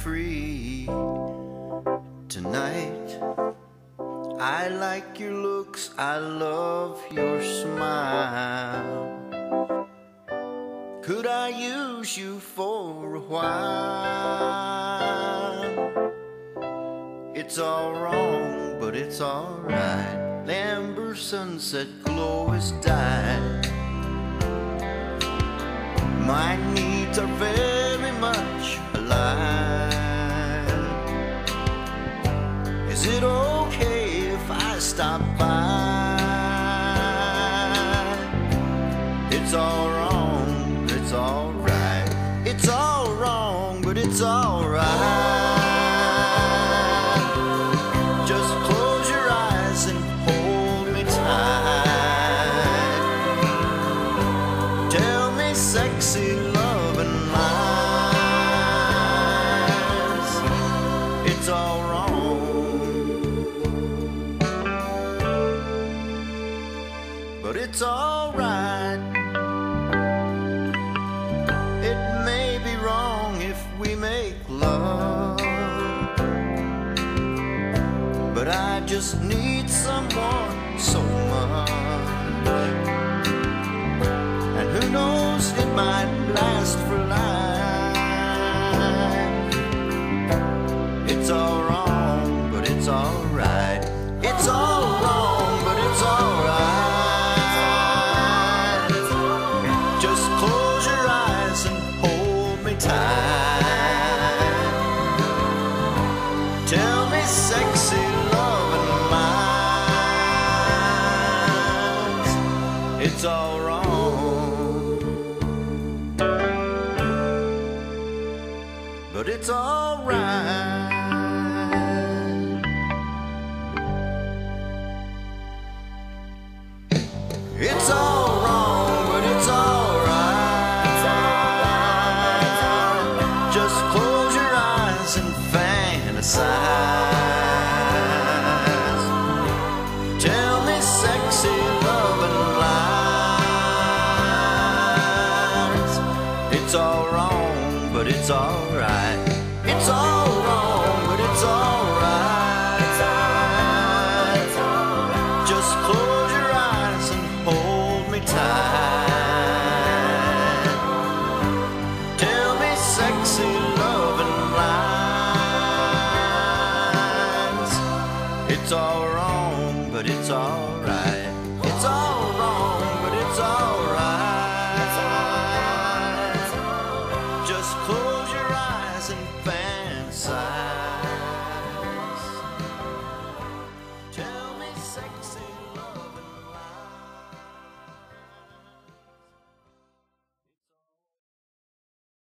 free tonight. I like your looks, I love your smile. Could I use you for a while? It's all wrong, but it's alright. The amber sunset glow has died. My needs are very much alive. Is it okay if I stop by? It's all wrong, but it's alright. It's all wrong, but it's alright. Just close your eyes and hold me tight. Tell me sexy loving lies. It's all wrong, but it's alright. It may be wrong if we make love, but I just need someone so much. And who knows, it might last for life. It's all wrong, but it's alright. It's all wrong, but it's alright. Just close your eyes and hold me tight. Tell me sexy loving lies. It's all wrong, but it's alright. It's all wrong, but it's alright. Just close your eyes and fantasize. Tell me sexy loving lies. It's all wrong, but it's alright.